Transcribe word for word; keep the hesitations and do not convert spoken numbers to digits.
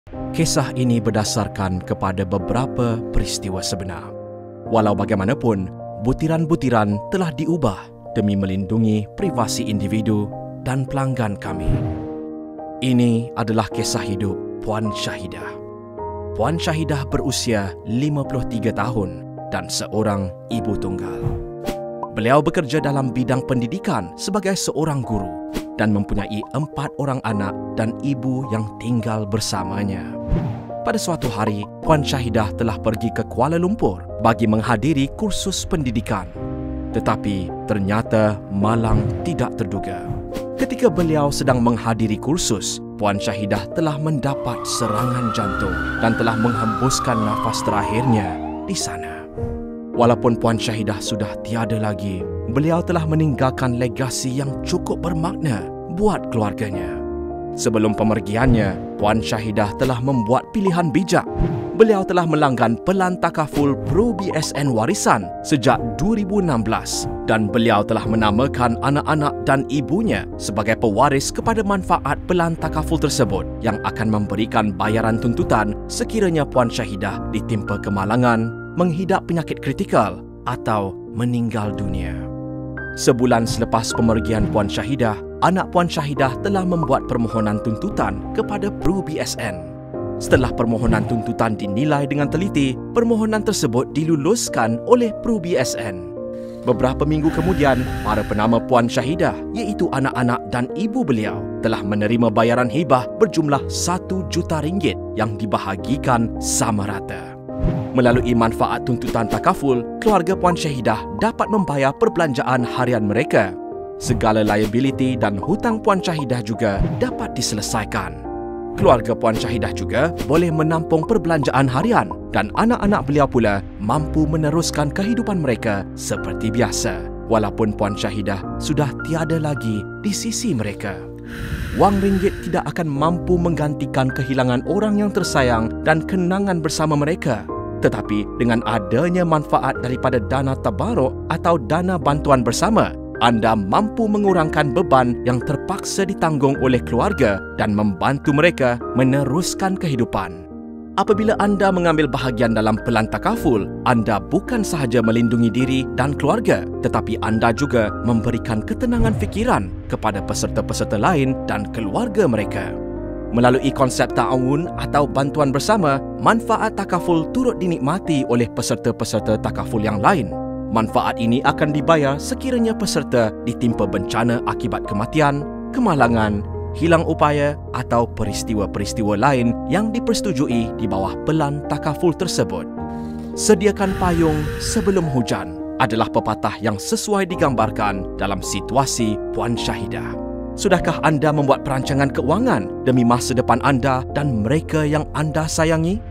Kisah ini berdasarkan kepada beberapa peristiwa sebenar. Walau bagaimanapun, butiran-butiran telah diubah demi melindungi privasi individu dan pelanggan kami. Ini adalah kisah hidup Puan Syahidah. Puan Syahidah berusia lima puluh tiga tahun dan seorang ibu tunggal. Beliau bekerja dalam bidang pendidikan sebagai seorang guru dan mempunyai empat orang anak dan ibu yang tinggal bersamanya. Pada suatu hari, Puan Syahidah telah pergi ke Kuala Lumpur bagi menghadiri kursus pendidikan. Tetapi ternyata malang tidak terduga. Ketika beliau sedang menghadiri kursus, Puan Syahidah telah mendapat serangan jantung dan telah menghembuskan nafas terakhirnya di sana. Walaupun Puan Syahidah sudah tiada lagi, beliau telah meninggalkan legasi yang cukup bermakna buat keluarganya. Sebelum pemergiannya, Puan Syahidah telah membuat pilihan bijak. Beliau telah melanggan Pelan Takaful Pro B S N Warisan sejak dua ribu enam belas dan beliau telah menamakan anak-anak dan ibunya sebagai pewaris kepada manfaat Pelan Takaful tersebut yang akan memberikan bayaran tuntutan sekiranya Puan Syahidah ditimpa kemalangan, menghidap penyakit kritikal atau meninggal dunia. Sebulan selepas pemergian Puan Syahidah, anak Puan Syahidah telah membuat permohonan tuntutan kepada Pro B S N. Setelah permohonan tuntutan dinilai dengan teliti, permohonan tersebut diluluskan oleh Pro B S N. Beberapa minggu kemudian, para penama Puan Syahidah, iaitu anak-anak dan ibu beliau, telah menerima bayaran hibah berjumlah satu juta ringgit yang dibahagikan sama rata. Melalui manfaat tuntutan takaful, keluarga Puan Syahidah dapat membayar perbelanjaan harian mereka. Segala liability dan hutang Puan Syahidah juga dapat diselesaikan. Keluarga Puan Syahidah juga boleh menampung perbelanjaan harian dan anak-anak beliau pula mampu meneruskan kehidupan mereka seperti biasa walaupun Puan Syahidah sudah tiada lagi di sisi mereka. Wang ringgit tidak akan mampu menggantikan kehilangan orang yang tersayang dan kenangan bersama mereka. Tetapi dengan adanya manfaat daripada dana tabaruk atau dana bantuan bersama, anda mampu mengurangkan beban yang terpaksa ditanggung oleh keluarga dan membantu mereka meneruskan kehidupan. Apabila anda mengambil bahagian dalam Pelan Takaful, anda bukan sahaja melindungi diri dan keluarga, tetapi anda juga memberikan ketenangan fikiran kepada peserta-peserta lain dan keluarga mereka. Melalui konsep ta'awun atau bantuan bersama, manfaat takaful turut dinikmati oleh peserta-peserta takaful yang lain. Manfaat ini akan dibayar sekiranya peserta ditimpa bencana akibat kematian, kemalangan, hilang upaya atau peristiwa-peristiwa lain yang dipersetujui di bawah Pelan Takaful tersebut. Sediakan payung sebelum hujan adalah pepatah yang sesuai digambarkan dalam situasi Puan Syahidah. Sudahkah anda membuat perancangan keuangan demi masa depan anda dan mereka yang anda sayangi?